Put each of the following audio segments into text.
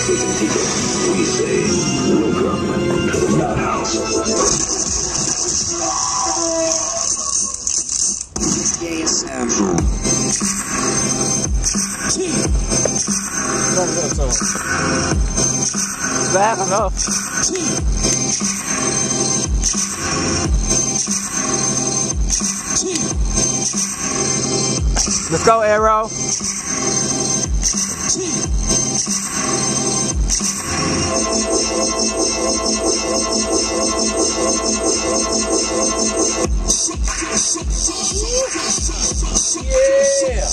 season ticket. We say welcome to the Nut House. Yes, Bad enough. Let's go, Aero. Yeah.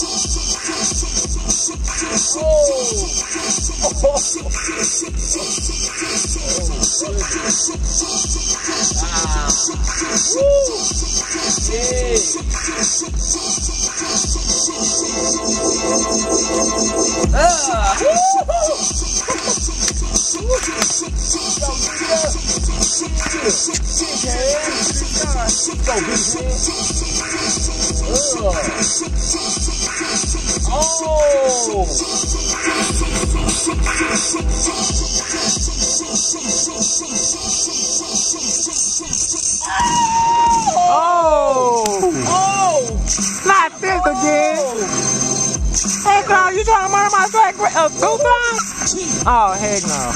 Not this again. Hey, Cloud, you trying to murder my track 2 times? Oh, heck no.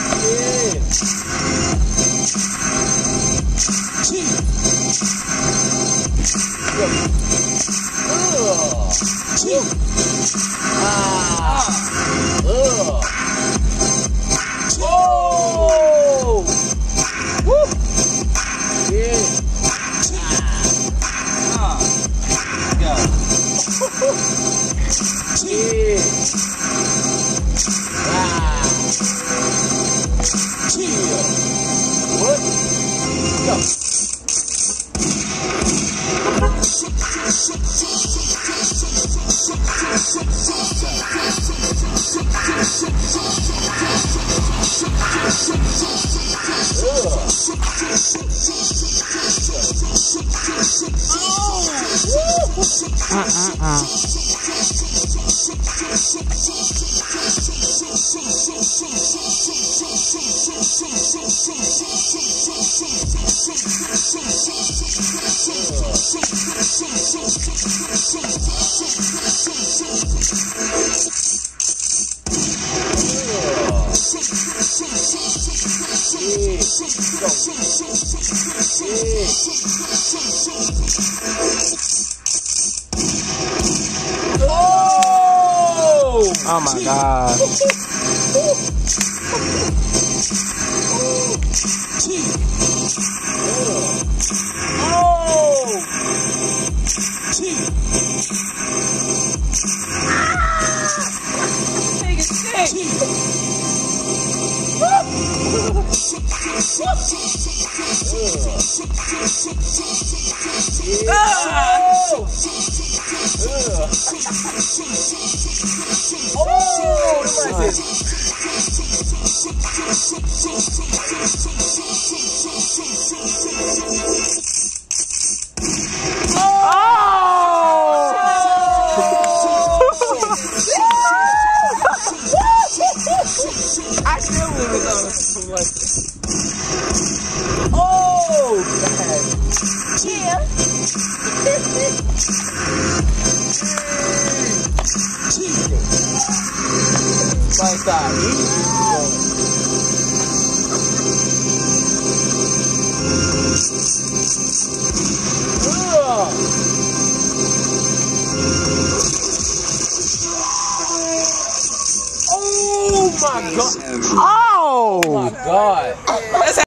Oh my God. I still was on like yeah. My God. Oh my God.